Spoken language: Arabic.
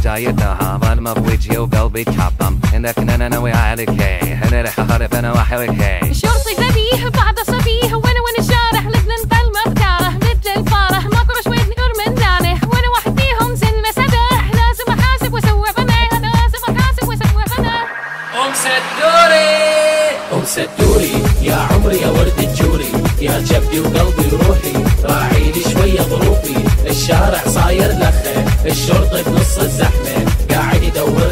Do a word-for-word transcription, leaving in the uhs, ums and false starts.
زايدها ظلمة بوجهي وقلبي تحطم انك انا ناوي عليك انا رح اخرب انا واحرك. شرطي ذبيه بعد صبيه وانا وانا الشارع لبنان بالمختاره مثل الفارح ما كرش ودني نور من دانه وانا واحد فيهم زن سداح لازم احاسب واسوي بنات لازم احاسب واسوي بنات. ام سدوري ام سدوري يا عمري يا ورد الجوري يا جبدي وقلبي وروحي راعيلي شويه ظروفي الشارع صاير لخه الشرطي بنص الزحمه قاعد يدور